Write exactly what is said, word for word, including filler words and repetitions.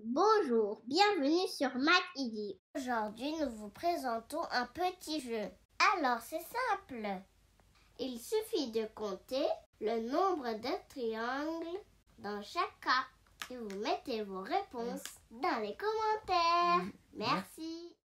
Bonjour, bienvenue sur MacEasy. Aujourd'hui, nous vous présentons un petit jeu. Alors, c'est simple. Il suffit de compter le nombre de triangles dans chaque cas et vous mettez vos réponses dans les commentaires. Merci.